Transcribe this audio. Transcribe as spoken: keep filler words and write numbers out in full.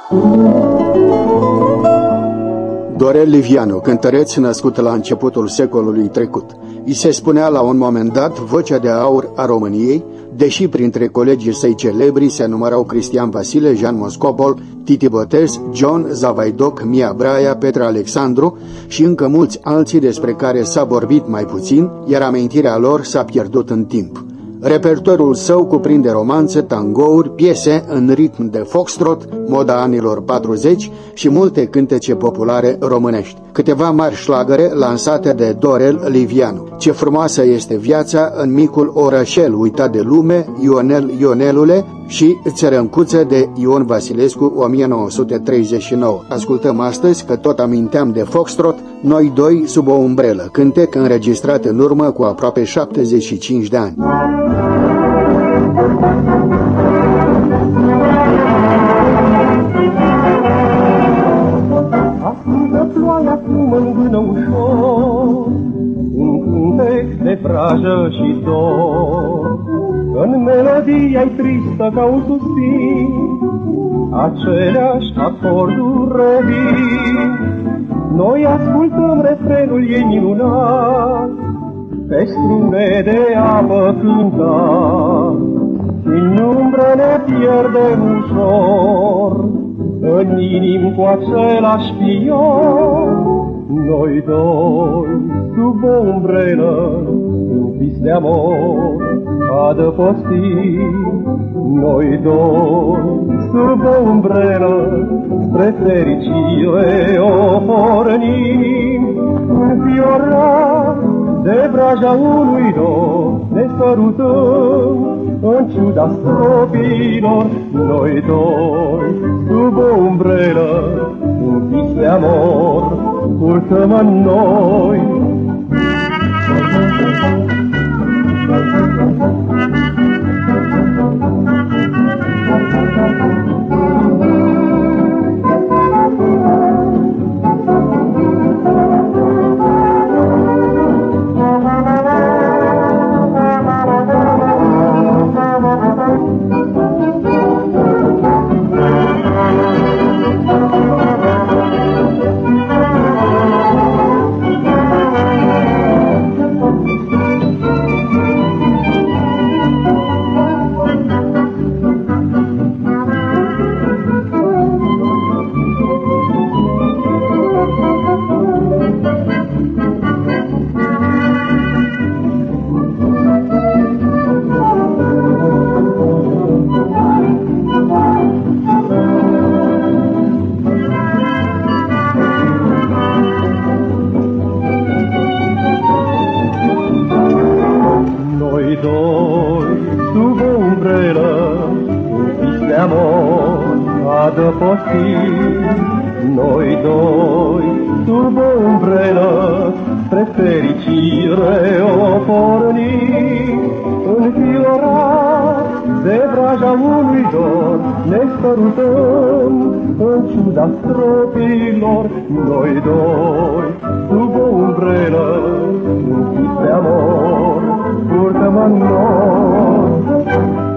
Dorel Livianu, cântăreț născut la începutul secolului trecut. I se spunea la un moment dat vocea de aur a României, deși printre colegii săi celebri se numărau Cristian Vasile, Jean Moscopol, Titi Botez, John Zavaidoc, Mia Braia, Petre Alexandru și încă mulți alții despre care s-a vorbit mai puțin, iar amintirea lor s-a pierdut în timp. Repertoriul său cuprinde romanțe, tangouri, piese în ritm de foxtrot, moda anilor patruzeci și multe cântece populare românești. Câteva mari șlagăre lansate de Dorel Livianu. Ce frumoasă este viața în micul orășel uitat de lume, Ionel Ionelule și Țărâncuță de Ion Vasilescu, o mie nouă sute treizeci și nouă. Ascultăm astăzi, că tot aminteam de foxtrot, Noi doi sub o umbrelă, cântec înregistrat în urmă cu aproape șaptezeci și cinci de ani. Ascultă ploaia cum îngână ușor, un cântec de vrajă și dor. În melodia-i tristă ca un suspin, aceleași acorduri revin. Noi ascultăm refrenul ei minunat, pe strune de apă cânta, în umbră ne pierdem ușor, în inim cu același pion. Noi doi sub o umbrelă, un vis de amor adăpostim. Noi doi sub o umbrelă, spre fericire o pornim. Înfiorat de vraja unui dor, ne sărutăm în ciuda stropilor. Noi doi sub o umbrelă, un vis de amor purtăm în noi. Noi doi sub o umbrelă, spre fericire o pornim. Înfiorat de vraja unui dor, ne sărutăm în ciuda stropilor. Noi doi sub o umbrelă, un vis de amor purtăm în noi.